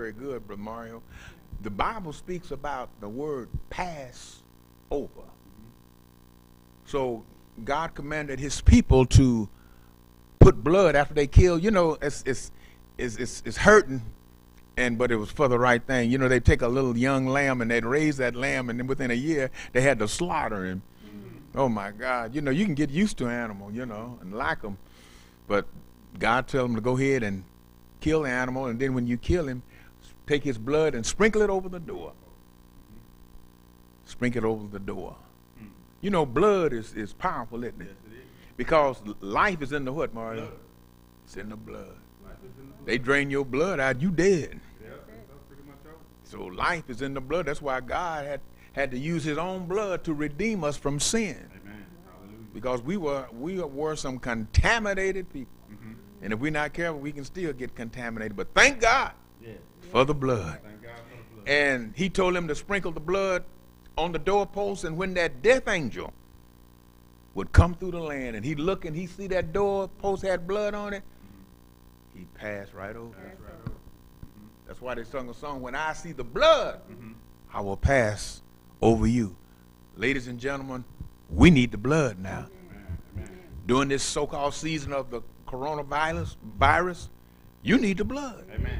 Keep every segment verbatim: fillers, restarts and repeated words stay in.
very good, Brother Mario. The Bible speaks about the word pass over. So God commanded his people to put blood after they kill. You know, it's it's it's it's, it's hurting, and but it was for the right thing. You know, they take a little young lamb and they'd raise that lamb, and then within a year they had to slaughter him. Mm-hmm. Oh my God! You know, you can get used to an animal, you know, and like them, but God tells them to go ahead and kill the animal, and then when you kill him, take his blood and sprinkle it over the door. Sprinkle it over the door. You know, blood is, is powerful, isn't it? Yes, it is. Because life is in the what, Mario? Blood. It's in the blood. Life is in the blood. They drain your blood out, you dead. Yeah, that's pretty much over. So life is in the blood. That's why God had, had to use his own blood to redeem us from sin. Amen. Hallelujah. Because we were we were some contaminated people. Mm-hmm. And if we're not careful, we can still get contaminated. But thank God yeah. for the blood. Thank God for the blood. And he told him to sprinkle the blood on the doorpost, and when that death angel would come through the land and he'd look and he'd see that doorpost had blood on it, mm-hmm. he'd pass right over. Pass right over. Mm-hmm. That's why they sung a song, when I see the blood, mm-hmm. I will pass over you. Ladies and gentlemen, we need the blood now. Amen. Amen. During this so-called season of the coronavirus, virus, you need the blood. Amen.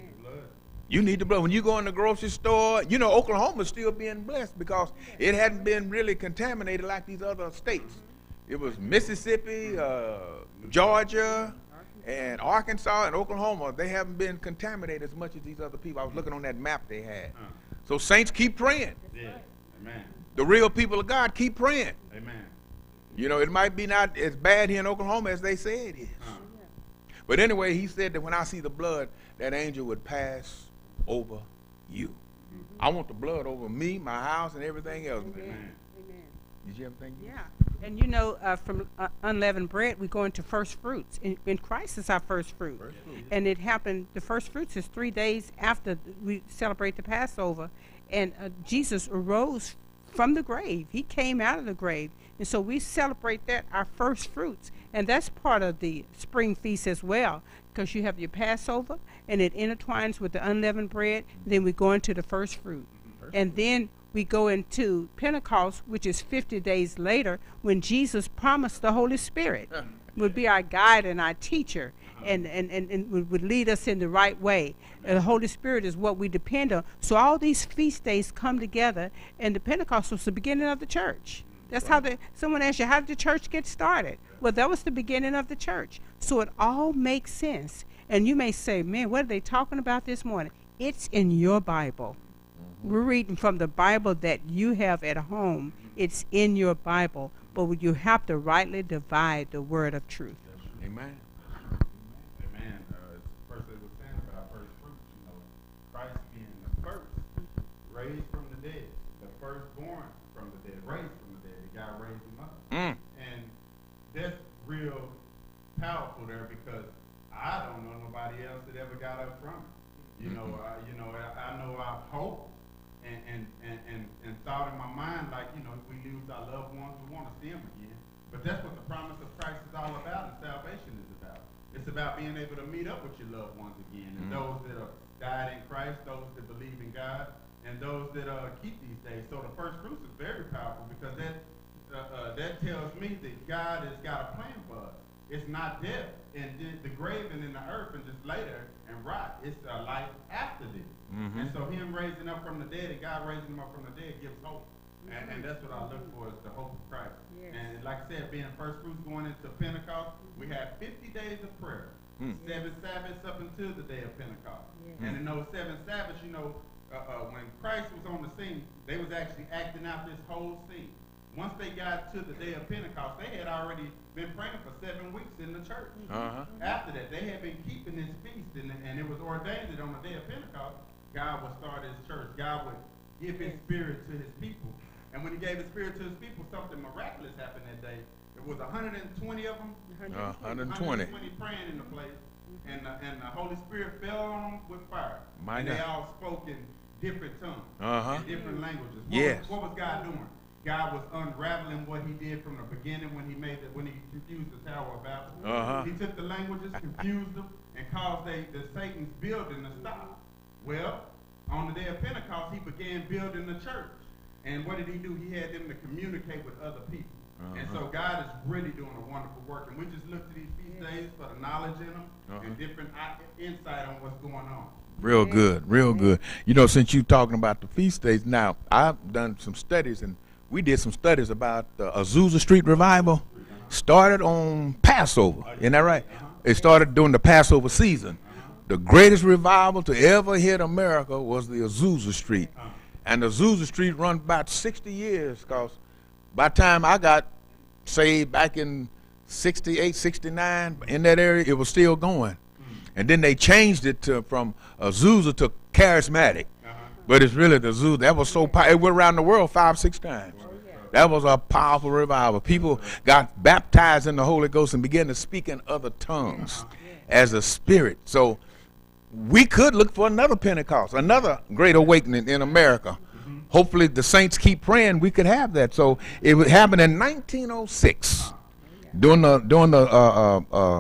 You need the blood. When you go in the grocery store, you know, Oklahoma's still being blessed because it hadn't been really contaminated like these other states. It was Mississippi, uh, Georgia, and Arkansas and Oklahoma. They haven't been contaminated as much as these other people. I was looking on that map they had. So saints, keep praying. Yeah. Amen. The real people of God, keep praying. Amen. You know, it might be not as bad here in Oklahoma as they say it is. Uh. But anyway, he said that when I see the blood, that angel would pass over you. Mm-hmm. I want the blood over me, my house, and everything else. Amen. Amen. Did you ever think? Yeah. And you know, uh, from uh, unleavened bread, we go into first fruits. And, and Christ is our first fruit. First fruit. And it happened, the first fruits is three days after we celebrate the Passover. And uh, Jesus arose from the grave. He came out of the grave. And so we celebrate that, our first fruits. And that's part of the spring feast as well, because you have your Passover, and it intertwines with the unleavened bread. Then we go into the first fruit. First and fruit. Then we go into Pentecost, which is fifty days later, when Jesus promised the Holy Spirit would be our guide and our teacher, and, and, and, and would lead us in the right way. And the Holy Spirit is what we depend on. So all these feast days come together, and the Pentecost was the beginning of the church. That's how the, someone asked you, how did the church get started? Well, that was the beginning of the church. So it all makes sense. And you may say, man, what are they talking about this morning? It's in your Bible. Mm-hmm. We're reading from the Bible that you have at home. It's in your Bible. But you have to rightly divide the word of truth. Amen. Amen. Uh, it's the first they were saying about first fruits, you know, Christ being the first, raised from the dead, the firstborn from the dead, raised from the dead. God raised him up. Mm. And that's real powerful there, because I don't know nobody else that ever got up from it. You know, uh, you know, I, I know I hope and, and, and, and, and thought in my mind, like, you know, if we lose our loved ones, we want to see them again. But that's what the promise of Christ is all about, and salvation is about. It's about being able to meet up with your loved ones again, and mm-hmm. those that have died in Christ, those that believe in God, and those that uh, keep these days. So the first fruits is very powerful, because that uh, uh, that tells me that God has got a plan for us. It's not death and the grave and in the earth and just later and rot. It's a life after this. Mm-hmm. And so him raising up from the dead and God raising him up from the dead gives hope. Mm-hmm. and, and that's what I look for, is the hope of Christ. Yes. And like I said, being first fruits going into Pentecost, we had fifty days of prayer. Mm. Seven Sabbaths up until the day of Pentecost. Yes. And in those seven Sabbaths, you know, uh, uh, when Christ was on the scene, they was actually acting out this whole scene. Once they got to the day of Pentecost, they had already been praying for seven weeks in the church. Uh-huh. After that, they had been keeping this feast, and, and it was ordained that on the day of Pentecost, God would start his church. God would give his spirit to his people. And when he gave his spirit to his people, something miraculous happened that day. It was one hundred twenty of them. Uh, one hundred twenty. one hundred twenty praying in the place. And the, and the Holy Spirit fell on them with fire. My and God. They all spoke in different tongues, uh-huh. in different languages. What, yes. was, what was God doing? God was unraveling what he did from the beginning when he made it, when he confused the Tower of Babel. Uh-huh. He took the languages, confused them, and caused they, the Satan's building to stop. Well, on the day of Pentecost, he began building the church. And what did he do? He had them to communicate with other people. Uh-huh. And so God is really doing a wonderful work. And we just look to these feast days for the knowledge in them uh-huh. and different insight on what's going on. Real good, real good. You know, since you're talking about the feast days, now, I've done some studies, and we did some studies about the Azusa Street revival. Started on Passover, isn't that right? Uh-huh. It started during the Passover season. Uh-huh. The greatest revival to ever hit America was the Azusa Street. Uh-huh. And the Azusa Street run about sixty years, because by the time I got saved back in sixty-eight, sixty-nine, in that area, it was still going. Mm-hmm. And then they changed it to from Azusa to Charismatic. Uh-huh. But it's really the Azusa. That was so powerful. It went around the world five, six times. Oh, yeah. That was a powerful revival. People got baptized in the Holy Ghost and began to speak in other tongues uh-huh. as a spirit. So we could look for another Pentecost, another great awakening in America. Mm-hmm. Hopefully the saints keep praying, we could have that. So it would happen in nineteen oh six during the during the uh, uh, uh,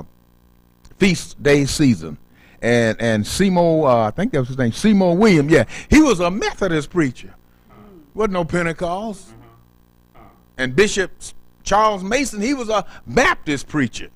feast day season. And and Seymour, uh, I think that was his name, Seymour Williams, yeah, he was a Methodist preacher. Uh-huh. Wasn't no Pentecost. Uh-huh. Uh-huh. And Bishop Charles Mason, he was a Baptist preacher.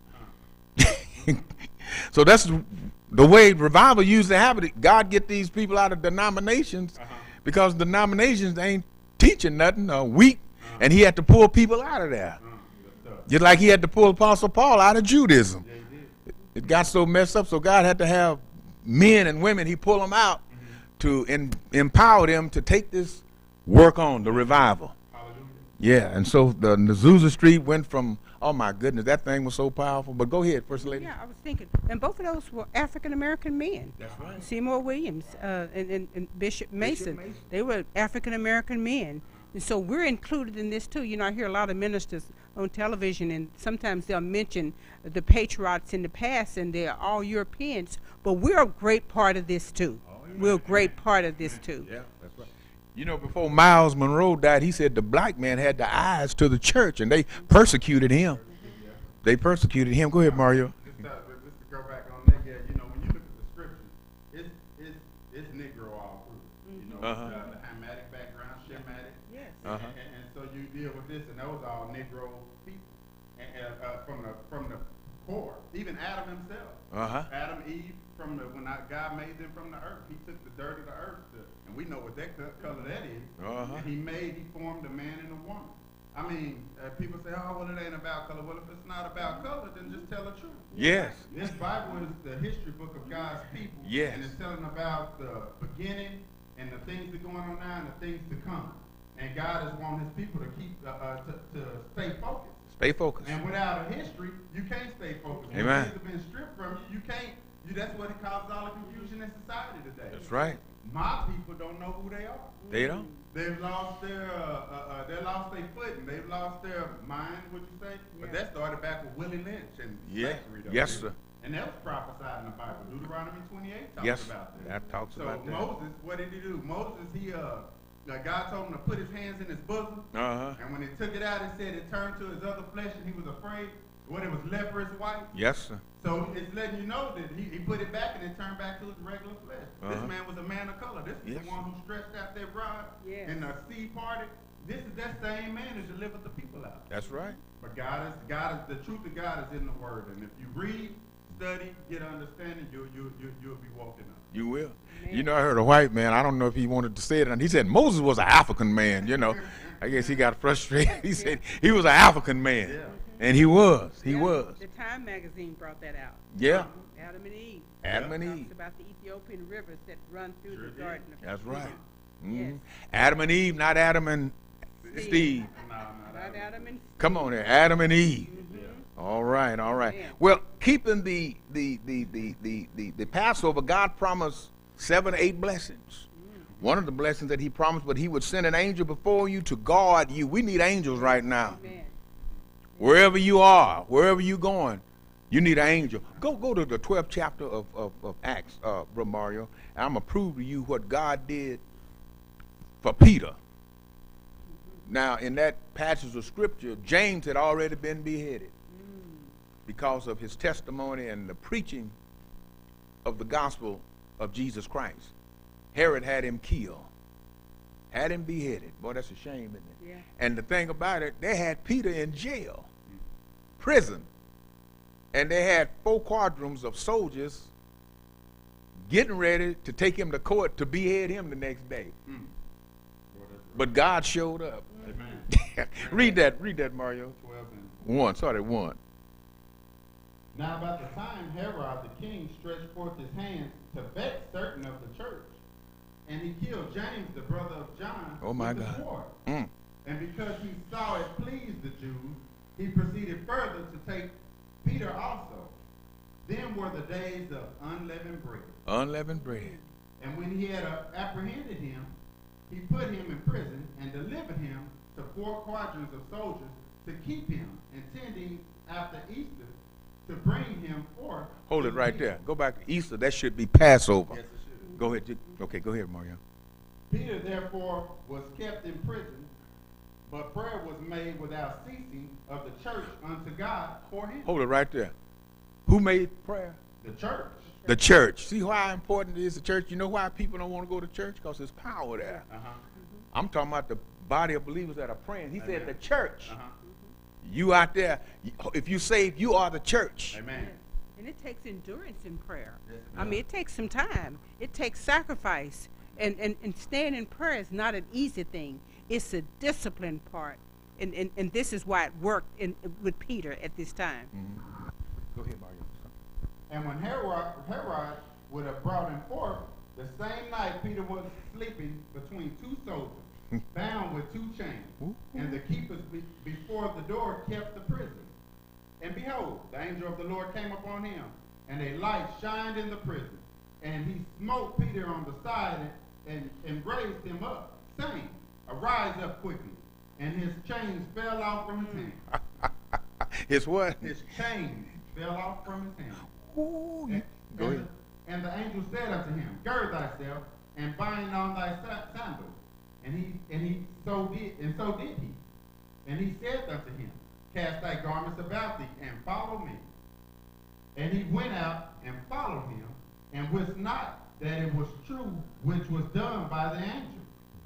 Uh-huh. So that's the way revival usually happens. God get these people out of denominations uh-huh. because denominations ain't teaching nothing, uh, weak, uh-huh. and he had to pull people out of there. Uh-huh. Just like he had to pull Apostle Paul out of Judaism. Yeah, it, it got so messed up, so God had to have men and women, he pulled them out mm-hmm. to in, empower them to take this work on, the revival. Hallelujah. Yeah, and so the Azusa Street went from, oh my goodness, that thing was so powerful. But go ahead, First Lady. Yeah, I was thinking, and both of those were African-American men. That's right. Seymour Williams uh, and, and, and Bishop Mason. Bishop Mason. They were African-American men. And so we're included in this too. You know, I hear a lot of ministers on television, and sometimes they'll mention the patriots in the past, and they're all Europeans. But we're a great part of this too. Oh, yeah. We're a great part of this too. Yeah, that's right. You know, before Miles Monroe died, he said the black man had the eyes to the church, and they persecuted him. They persecuted him. Go ahead, Mario. Just, uh, just to go back on that, yeah, you know, when you look at the scriptures, it's it's it's Negro all through. You know, uh-huh. uh, the Hamitic background, Shemitic. Yes. Uh-huh. And, and, and so you deal with this, and those are all Negro people, and, uh, uh, from the from the core. Even Adam himself. Uh-huh. Adam, Eve, from the when I, God made them from the earth, he took the dirt of the earth, to, and we know what that color that is. Uh-huh. And he made, he formed a man and a woman. I mean, uh, people say, oh, well, it ain't about color. Well, if it's not about color, then just tell the truth. Yes. This Bible is the history book of God's people. Yes. And it's telling about the beginning and the things that are going on now and the things to come. And God has wanted his people to keep, uh, uh, to, to stay focused. Stay focused. And without a history, you can't stay focused. Amen. When things have been stripped from you, you can't. You, that's what it causes all the confusion in society today. That's right. My people don't know who they are. They don't. They've lost their, uh, uh, uh, they lost their footing. They've lost their mind. Would you say? Yeah. But that started back with Willie Lynch and yeah. slavery. Yes, sir. And that was prophesied in the Bible. Deuteronomy twenty-eight talks yes, about that. That talks so about that. So Moses, what did he do? Moses, he uh, God told him to put his hands in his bosom. Uh-huh. And when he took it out, it said it turned to his other flesh, and he was afraid. What, it was leprous white? Yes, sir. So it's letting you know that he, he put it back and it turned back to his regular flesh. Uh-huh. This man was a man of color. This is yes. the one who stretched out their rod yes. and the sea parted. This is that same man who delivered the people out. That's right. But God is God is the truth of God is in the Word, and if you read, study, get understanding, you you you you'll be walking up. You will. Man. You know, I heard a white man. I don't know if he wanted to say it, and he said Moses was an African man. You know, I guess he got frustrated. He said he was an African man. Yeah. And he was. He yeah, was. The Time magazine brought that out. Yeah. Adam and Eve. Adam and Eve. Talks about the Ethiopian rivers that run through sure the did. Garden of That's right. Mm-hmm. Yes. Adam and Eve, not Adam and Steve. Steve. No, not, not Adam and Steve. Come on there, Adam and Eve. Mm-hmm. All right, all right. Yeah. Well, keeping the the the the the the, the Passover, God promised seven, eight blessings. Mm-hmm. One of the blessings that he promised, but he would send an angel before you to guard you. We need angels right now. Amen. Wherever you are, wherever you're going, you need an angel. Go go to the twelfth chapter of, of, of Acts, uh, Brother Mario, and I'm going to prove to you what God did for Peter. Now, in that passage of Scripture, James had already been beheaded because of his testimony and the preaching of the gospel of Jesus Christ. Herod had him killed, had him beheaded. Boy, that's a shame, isn't it? Yeah. And the thing about it, they had Peter in jail, prison, and they had four quadrants of soldiers getting ready to take him to court to behead him the next day. Mm. Boy, that's right. But God showed up. Amen. read that, read that, Mario. twelve and One, start at one. Now about the time Herod the king stretched forth his hands to vex certain of the church, and he killed James, the brother of John, Oh, my with the God. sword. Mm. And because he saw it pleased the Jews, he proceeded further to take Peter also. Then were the days of unleavened bread. Unleavened bread. And when he had uh, apprehended him, he put him in prison and delivered him to four quadrants of soldiers to keep him, intending after Easter to bring him forth. Hold to it right Peter. there. Go back to Easter. That should be Passover. Yes, it should. Go ahead. Okay, go ahead, Mario. Peter therefore was kept in prison, but prayer was made without ceasing of the church unto God for him. Hold it right there. Who made prayer? The church. The church. See how important it is the church? You know why people don't want to go to church? Because there's power there. Uh-huh. I'm talking about the body of believers that are praying. He Amen. said the church. Uh-huh. You out there, if you saved, you are the church. Amen. And it takes endurance in prayer. Yes, it I mean, it takes some time. It takes sacrifice. And, and, and staying in prayer is not an easy thing. It's a disciplined part. And, and, and this is why it worked in, with Peter at this time. Mm-hmm. Go ahead, Mario. And when Herod, Herod would have brought him forth, the same night Peter was sleeping between two soldiers, bound with two chains. And the keepers be, before the door kept the prison. And behold, the angel of the Lord came upon him, and a light shined in the prison. And he smote Peter on the side and, and, and raised him up, saying, Arise up quickly. And his chains fell off from his hand. It's what? His chains fell off from his hand. Ooh, And, go and ahead. the, and the angel said unto him, Gird thyself and bind on thy sa- sandals. And he and he so did, and so did he. And he said unto him, Cast thy garments about thee and follow me. And he went out and followed him, and wist not that it was true which was done by the angel,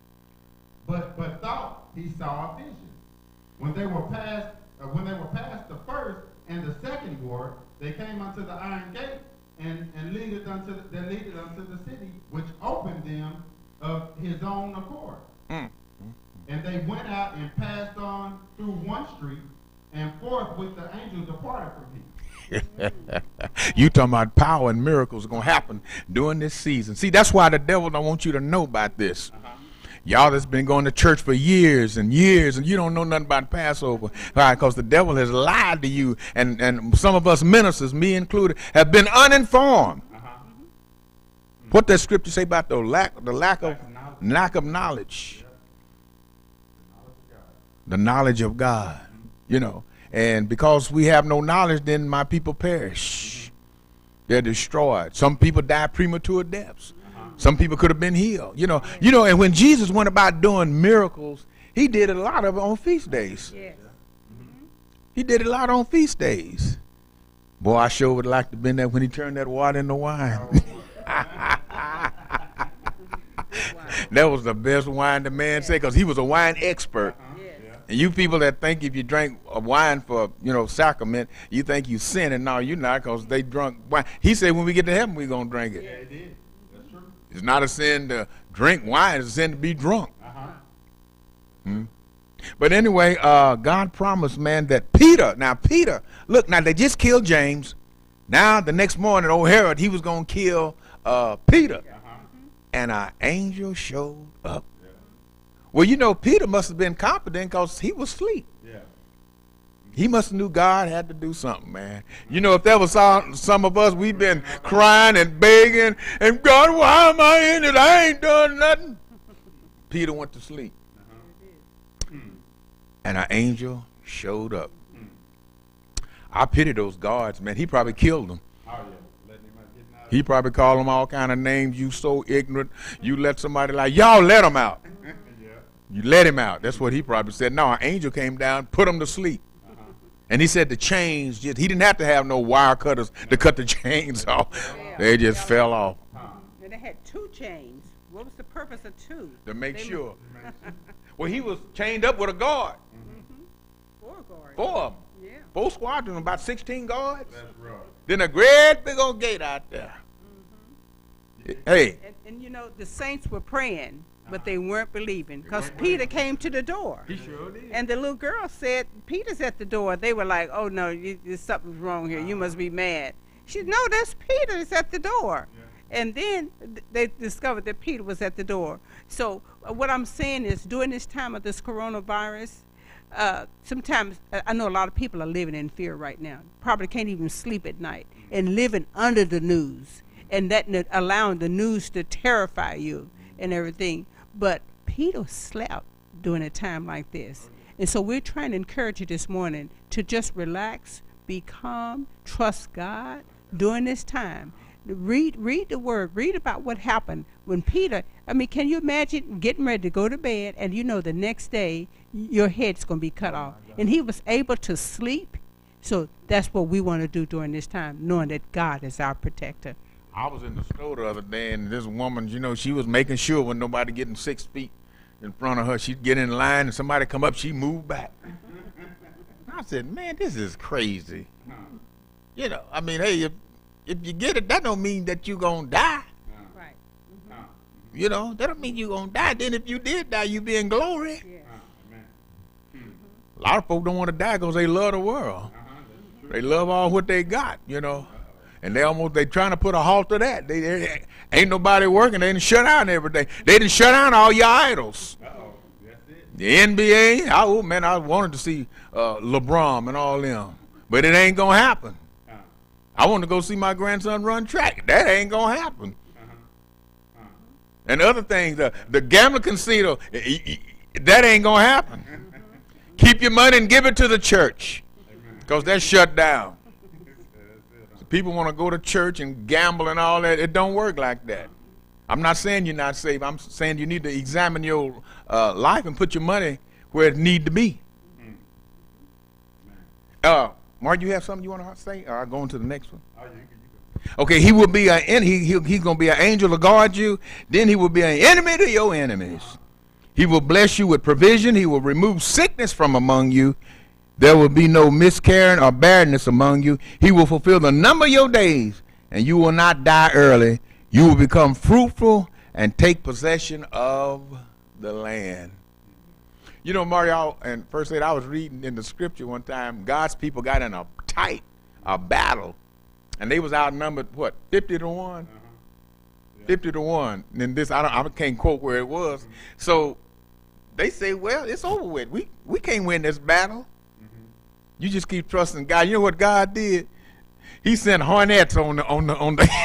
but but thought he saw a vision. When they were past, uh, when they were past the first and the second ward, they came unto the iron gate, and and leaded unto the, they leaded unto the city, which opened them of his own accord. Mm. And they went out and passed on through one street, and forthwith the angel departed from him. You talking about power and miracles are going to happen during this season. See, that's why the devil don't want you to know about this. Uh-huh. Y'all that's been going to church for years and years, and you don't know nothing about Passover. Right? Because the devil has lied to you, and, and some of us ministers, me included, have been uninformed. Uh-huh. What does scripture say about the lack, the lack of Lack of knowledge. lack of knowledge? Yeah. The knowledge of God. The knowledge of God, you know. And because we have no knowledge, then my people perish. They're destroyed. Some people die premature deaths. Uh-huh. Some people could have been healed. You know, you know, and when Jesus went about doing miracles, he did a lot of it on feast days. Yes. He did a lot on feast days. Boy, I sure would like to have been there when he turned that water into wine. That was the best wine the man said, because he was a wine expert. Uh-huh. Yes. Yeah. And you people that think if you drink a wine for, you know, sacrament, you think you sin, and no, you're not, because they drunk wine. He said when we get to heaven, we're going to drink it. Yeah, it did. That's true. It's not a sin to drink wine, it's a sin to be drunk. Uh-huh. Hmm? But anyway, uh, God promised, man, that Peter, now Peter, look, now they just killed James. Now the next morning, old Herod, he was going to kill uh, Peter. Uh-huh. And an angel showed up. Yeah. Well, you know, Peter must have been confident because he was asleep. Yeah. He must have knew God had to do something, man. You know, if that was some, some of us, we've been crying and begging, and God, why am I in it? I ain't done nothing. Peter went to sleep. Uh-huh. Hmm. And an angel showed up. Hmm. I pity those guards, man. He probably killed them. Oh, yeah. Letting him out, getting out of He probably called them all kind of names. You so ignorant. You let somebody like, y'all let him out. Yeah. You let him out. That's what he probably said. No, an angel came down, put him to sleep. Uh-huh. And he said the chains, just, he didn't have to have no wire cutters to cut the chains off. They just fell off. Huh. And they had two chains, What was the purpose of two? To make They sure. Well, he was chained up with a guard. Mm-hmm. Four guards. Four of them. Yeah. Four squadrons, about sixteen guards. That's rough. Then a great big old gate out there. Mm-hmm. Hey. And, and you know, the saints were praying, but they weren't believing because Peter came to the door. He sure did. And the little girl said, Peter's at the door. They were like, oh, no, you, you, something's wrong here. You must be mad. She said, no, that's Peter. It's at the door. Yeah. And then th- they discovered that Peter was at the door. So uh, what I'm saying is during this time of this coronavirus, uh, sometimes uh, I know a lot of people are living in fear right now. Probably can't even sleep at night and living under the news and that n- allowing the news to terrify you and everything. But Peter slept during a time like this. And so we're trying to encourage you this morning to just relax, be calm, trust God during this time. Read read the word. Read about what happened when Peter, I mean, can you imagine getting ready to go to bed and you know the next day your head's going to be cut off. And he was able to sleep. So that's what we want to do during this time, knowing that God is our protector. I was in the store the other day, and this woman, you know, she was making sure when nobody getting six feet in front of her, she'd get in line, and somebody come up, she moved back. I said, man, this is crazy. You know, I mean, hey, if, if you get it, that don't mean that you going to die. Right. You know, that don't mean you going to die. Then if you did die, you be in glory. Yeah. A lot of folks don't want to die because they love the world. They love all what they got, you know. And they almost, they trying to put a halt to that. They, they ain't nobody working. They didn't shut down everything. They didn't shut down all your idols. Uh-oh. That's it. The N B A, I, oh man, I wanted to see uh, LeBron and all them. But it ain't going to happen. Uh-huh. I want to go see my grandson run track. That ain't going to happen. Uh-huh. Uh-huh. And other things, the, the gambling casino, that ain't going to happen. Keep your money and give it to the church because that's shut down. So people want to go to church and gamble and all that. It don't work like that. I'm not saying you're not safe. I'm saying you need to examine your uh, life and put your money where it need to be. Uh, Mark, you have something you want to say? Or I'll go on to the next one. Oh, you can, you can. Okay, he will be a he, he he's gonna be an angel to guard you. Then he will be an enemy to your enemies. He will bless you with provision. He will remove sickness from among you. There will be no miscarrying or barrenness among you. He will fulfill the number of your days, and you will not die early. You will become fruitful and take possession of the land. You know, Mario, and First Aid, I was reading in the scripture one time, God's people got in a tight a battle, and they was outnumbered, what, fifty to one? Uh-huh. Yeah. fifty to one. And this, I, don't, I can't quote where it was. Mm-hmm. So they say, well, it's over with. We, we can't win this battle. Mm-hmm. You just keep trusting God. You know what God did? He sent hornets on the, on the, on the,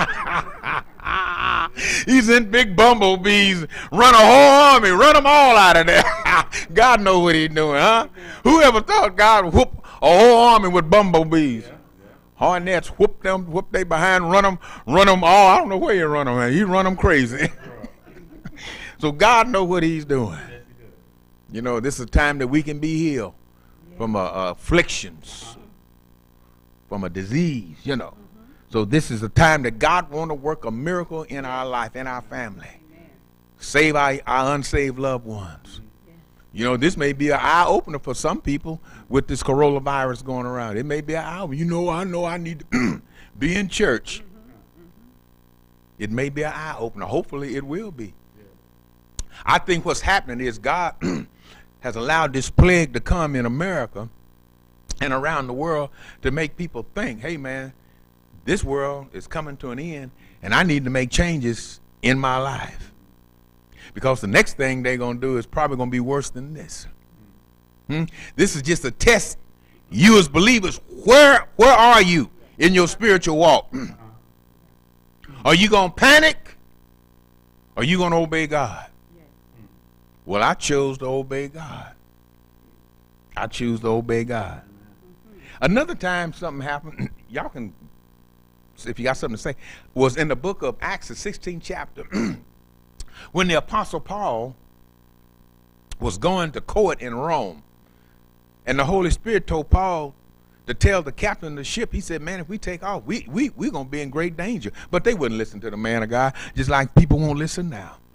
he sent big bumblebees, run a whole army, run them all out of there. God knows what he's doing, huh? Whoever thought God would whoop a whole army with bumblebees? Yeah, yeah. Hornets whoop them, whoop they behind, run them, run them all. I don't know where you run them at. He run them crazy. So God knows what he's doing. Yes, he does. You know, this is a time that we can be healed yeah. from uh, uh, afflictions, from a disease, you know. Mm-hmm. So this is a time that God want to work a miracle in our life, in our family. Amen. Save our, our unsaved loved ones. Yeah. You know, this may be an eye-opener for some people with this coronavirus going around. It may be an eye, you know, I know I need to be in church. Mm-hmm. Mm-hmm. It may be an eye-opener. Hopefully it will be. Yeah. I think what's happening is God has allowed this plague to come in America and around the world to make people think, hey man, this world is coming to an end and I need to make changes in my life. Because the next thing they're going to do is probably going to be worse than this. Hmm? This is just a test. You as believers, where, where are you in your spiritual walk? Are you going to panic? Or are you going to obey God? Well, I chose to obey God. I choose to obey God. Another time something happened, y'all can, if you got something to say, was in the book of Acts, the sixteenth chapter, when the Apostle Paul was going to court in Rome, and the Holy Spirit told Paul to tell the captain of the ship, he said, man, if we take off, we, we, we're going to be in great danger. But they wouldn't listen to the man of God, just like people won't listen now.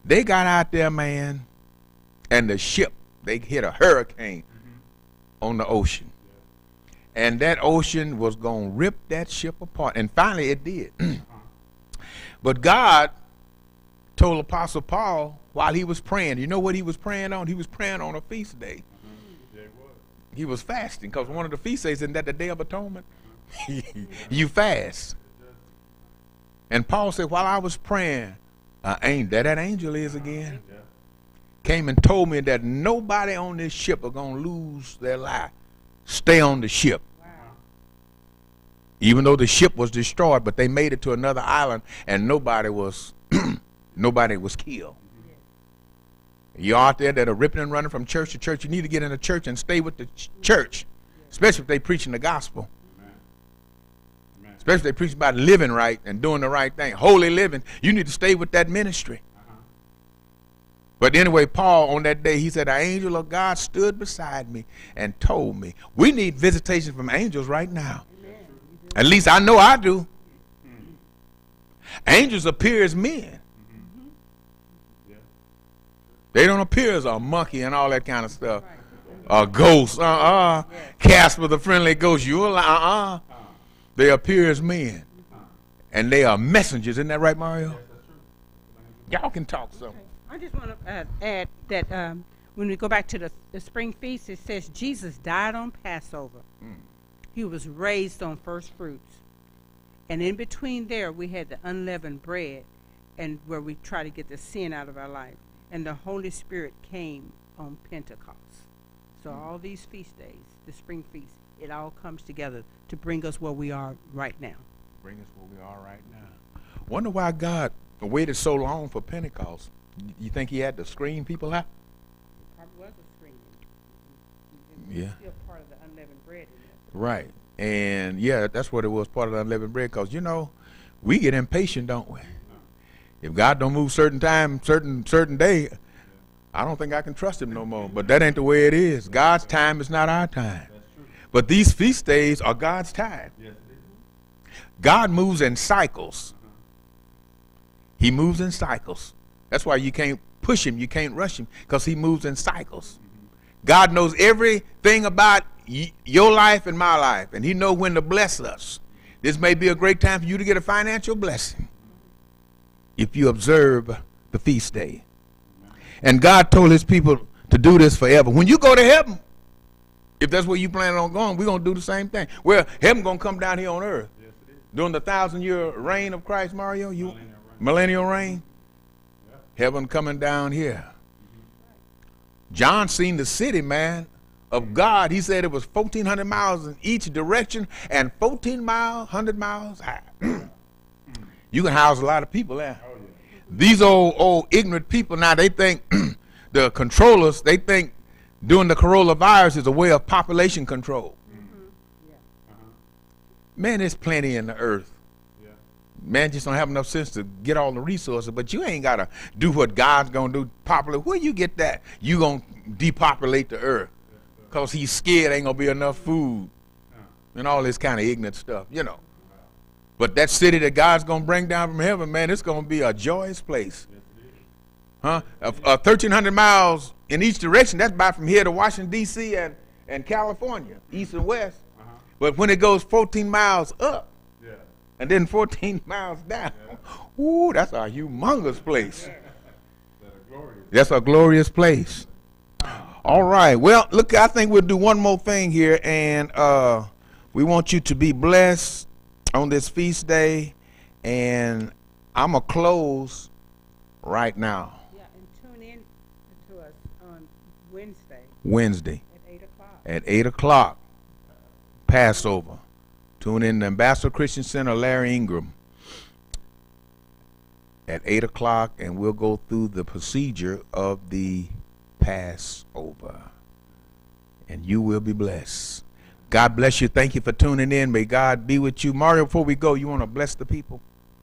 They got out there, man, and the ship, they hit a hurricane mm-hmm. on the ocean. Yeah. And that ocean was going to rip that ship apart. And finally it did. uh-huh. But God told Apostle Paul while he was praying, you know what he was praying on? He was praying on a feast day. Mm-hmm. Yeah, it was. He was fasting because one of the feast days, isn't that the Day of Atonement? Uh-huh. You fast. And Paul said, while I was praying, uh, ain't that that angel is again, yeah. came and told me that nobody on this ship are going to lose their life. Stay on the ship. Wow. Even though the ship was destroyed, but they made it to another island and nobody was nobody was killed. Mm-hmm. You out there that are ripping and running from church to church, you need to get in the church and stay with the ch church, especially if they preaching the gospel. Especially if they preach about living right and doing the right thing, holy living. You need to stay with that ministry. Uh-huh. But anyway, Paul, on that day, he said, an angel of God stood beside me and told me, we need visitation from angels right now. Amen. At least I know I do. Mm-hmm. Angels appear as men. Mm-hmm. Yeah. They don't appear as a monkey and all that kind of stuff. Right. A ghost. Uh-uh. Yeah. Casper the friendly ghost. You uh-uh. They appear as men, and they are messengers. Isn't that right, Mario? Y'all can talk some. Okay. I just want to uh, add that um, when we go back to the, the spring feast, it says Jesus died on Passover. Mm. He was raised on first fruits. And in between there, we had the unleavened bread, and where we try to get the sin out of our life. And the Holy Spirit came on Pentecost. So mm. all these feast days, the spring feast, it all comes together to bring us where we are right now. Bring us where we are right now. Wonder why God waited so long for Pentecost. You think he had to screen people out? It probably was a screening. Yeah. Still part of the unleavened bread. Right. And yeah, that's what it was, part of the unleavened bread. Because, you know, we get impatient, don't we? If God don't move certain time, certain certain day, I don't think I can trust him no more. But that ain't the way it is. God's time is not our time. But these feast days are God's time. Yes, God moves in cycles. He moves in cycles. That's why you can't push him. You can't rush him because he moves in cycles. God knows everything about y your life and my life, and he knows when to bless us. This may be a great time for you to get a financial blessing if you observe the feast day. And God told his people to do this forever. When you go to heaven, if that's where you plan on going, we're going to do the same thing. Well, heaven going to come down here on earth. Yes, it is. During the thousand-year reign of Christ, Mario, you millennial reign. Millennial reign. Yeah. Heaven coming down here. Mm-hmm. John seen the city, man, of God. He said it was fourteen hundred miles in each direction and fourteen miles, one hundred miles high. You can house a lot of people there. Oh, yeah. These old, old ignorant people now, they think, the controllers, they think, doing the coronavirus is a way of population control. Mm-hmm. Yeah. Uh-huh. Man, there's plenty in the earth. Yeah. Man just don't have enough sense to get all the resources, but you ain't got to do what God's going to do. Populate. Where you get that? You going to depopulate the earth because he's scared ain't going to be enough food uh-huh. and all this kind of ignorant stuff, you know. Wow. But that city that God's going to bring down from heaven, man, it's going to be a joyous place. Yes, it is. Huh? Uh, uh, thirteen hundred miles in each direction, that's about from here to Washington, D C and, and California, east and west. Uh-huh. But when it goes fourteen miles up, yeah. and then fourteen miles down, yeah. ooh, that's a humongous place. Yeah. That's a glorious place. All right. Well, look, I think we'll do one more thing here, and uh, we want you to be blessed on this feast day, and I'm going to close right now. Wednesday. Wednesday. At eight o'clock. At eight o'clock. Passover. Tune in to Ambassador Christian Center, Larry Ingram. At eight o'clock, and we'll go through the procedure of the Passover. And you will be blessed. God bless you. Thank you for tuning in. May God be with you. Mario, before we go, you want to bless the people?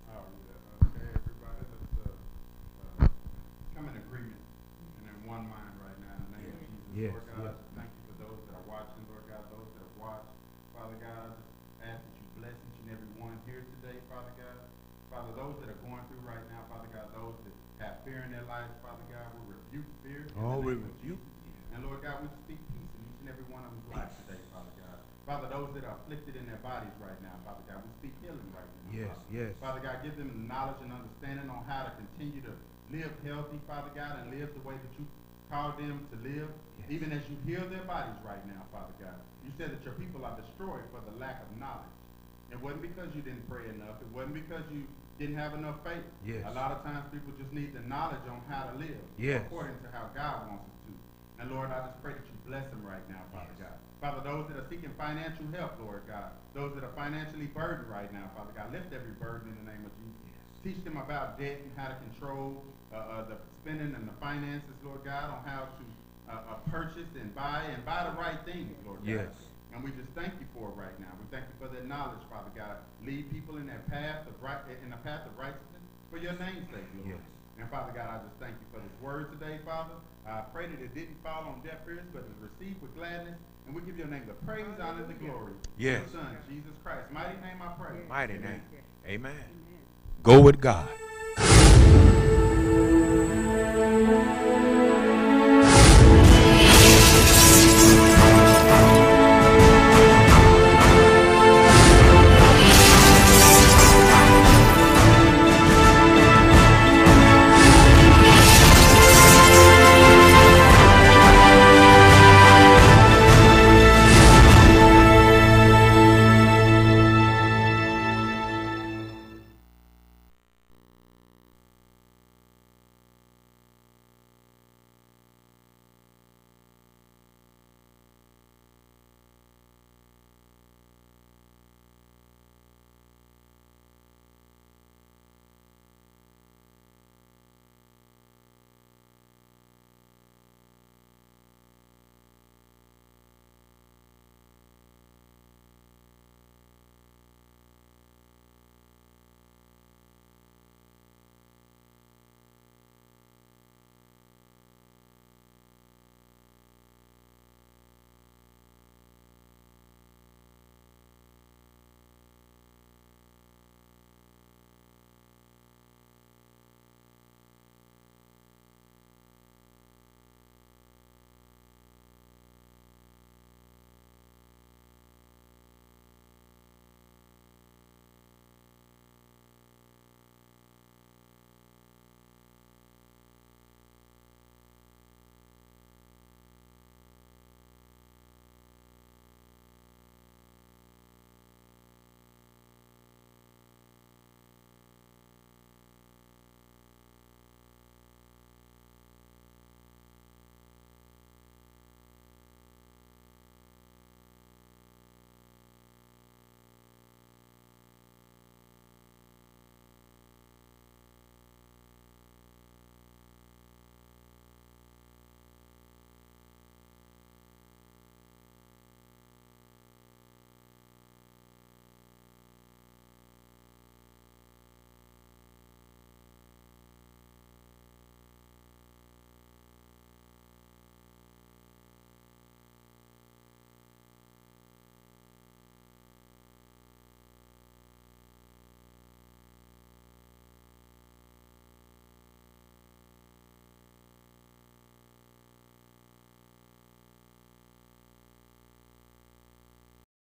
Yes, Lord God, yes. Thank you for those that are watching, Lord God, those that have watched. Father God, I just ask that you bless each and every one here today, Father God. Father, those that are going through right now, Father God, those that have fear in their their lives, Father God. We rebuke fear. in Oh, the we name of rebuke. Jesus. And Lord God, we speak peace in each and every one of them's lives today, Father God. Father, those that are afflicted in their bodies right now, Father God, we speak healing right now. Yes, Father. yes. Father God, give them the knowledge and understanding on how to continue to live healthy, Father God, and live the way that you called them to live. Yes. Even as you heal their bodies right now, Father God. You said that your people are destroyed for the lack of knowledge. It wasn't because you didn't pray enough. It wasn't because you didn't have enough faith. Yes. A lot of times people just need the knowledge on how to live Yes. according to how God wants us to. And Lord, I just pray that you bless them right now, Father Yes. God. Father, those that are seeking financial help, Lord God, those that are financially burdened right now, Father God, lift every burden in the name of Jesus. Yes. Teach them about debt and how to control uh, uh, the spending and the finances, Lord God, on how to uh, uh, purchase and buy and buy the right things, Lord God. Yes. And we just thank you for it right now. We thank you for that knowledge, Father God. Lead people in that path of right, in the path of righteousness for your name's sake, Lord. Yes. And Father God, I just thank you for this word today, Father. I pray that it didn't fall on deaf ears, but is received with gladness. And we give your name the praise, honor, and the glory. Yes. Your Son, Jesus Christ. Mighty name I pray. Mighty Amen. name. Amen. Go with God.